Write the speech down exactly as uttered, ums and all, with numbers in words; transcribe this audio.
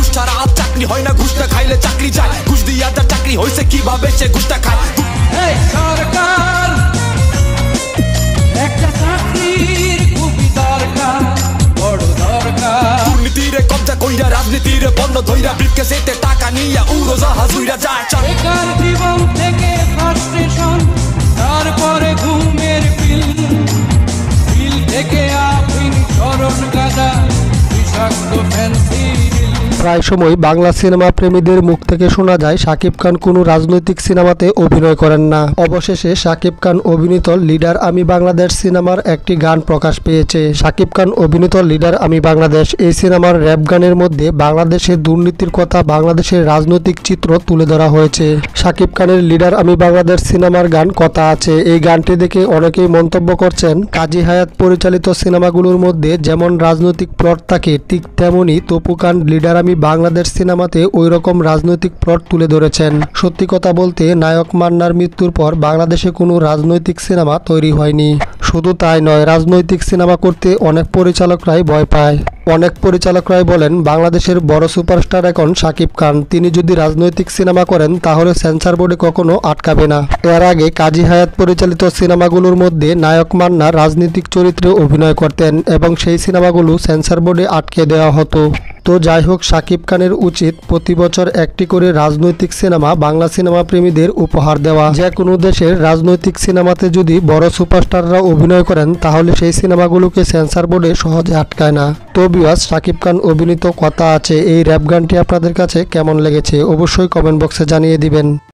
ছাড়া আর চাকরি হয় না, ঘুষটা খাইলে চাকরি যায়। ঘুষ দিয়া যার চাকরি হয়েছে কিভাবে সে ঘুষটা খায়। এই সরকার একটা চাকরির খুবই দরকার, বড় দরকার। দুর্নীতিরে কবজা কইরা রাজনীতিরে পণ্য ধইরা ব্রিফকেসেতে টাকা নিয়া উড়োজাহাজ উইরা যায়। বেকার জীবন থেকে ফ্রাস্ট্রেশন, তারপরে ঘুমের বিল, বিল থেকে আফিন চরণ গাঁজা বিষাক্ত ফেন্সিডিল। প্রায় সময় বাংলা সিনেমা প্রেমীদের মুখ থেকে শোনা যায় শাকিব খান কোনো রাজনৈতিক সিনেমাতে অভিনয় করেন না। অবশেষে শাকিব খান অভিনীত লিডার আমি বাংলাদেশ সিনেমার একটি গান প্রকাশ পেয়েছে। শাকিব খান অভিনীত লিডার আমি বাংলাদেশ এই সিনেমার র্যাপ গানের মধ্যে বাংলাদেশের দুর্নীতির কথা, বাংলাদেশের রাজনৈতিক চিত্র তুলে ধরা হয়েছে। শাকিব খানের লিডার আমি বাংলাদেশ সিনেমার গান কথা আছে। এই গানটি দেখে অনেকেই মন্তব্য করছেন, কাজী হায়াৎ পরিচালিত সিনেমাগুলোর মধ্যে যেমন রাজনৈতিক প্লট থাকে ঠিক তেমনই তপু খান লিডার আমি বাংলাদেশ সিনেমাতে ওই রকম রাজনৈতিক প্লট তুলে ধরেছেন। সত্যি কথা বলতে নায়ক মান্নার মৃত্যুর পর বাংলাদেশে কোনো রাজনৈতিক সিনেমা তৈরি হয়নি। শুধু তাই নয়, রাজনৈতিক সিনেমা করতে অনেক পরিচালকরাই ভয় পায়। অনেক পরিচালকরাই বলেন বাংলাদেশের বড় সুপারস্টার এখন শাকিব খান, তিনি যদি রাজনৈতিক সিনেমা করেন তাহলে সেন্সর বোর্ডে কখনো আটকাবে না। এর আগে কাজী হায়াৎ পরিচালিত সিনেমাগুলোর মধ্যে নায়ক মান্না রাজনৈতিক চরিত্রে অভিনয় করতেন এবং সেই সিনেমাগুলো সেন্সর বোর্ডে আটকে দেওয়া হতো। তো যাই হোক, শাকিব খানের উচিত প্রতি বছর একটি করে রাজনৈতিক সিনেমা বাংলা সিনেমা প্রেমীদের উপহার দেওয়া। যে কোনো দেশের রাজনৈতিক সিনেমাতে যদি বড় সুপারস্টাররা অভিনয় করেন তাহলে সেই সিনেমাগুলোকে সেন্সর বোর্ডে সহজে আটকায় না। তো ভিউয়ার্স, শাকিব খান অভিনীত কথা আছে এই র্যাপ গানটি আপনাদের কাছে কেমন লেগেছে অবশ্যই কমেন্ট বক্সে জানিয়ে দিবেন।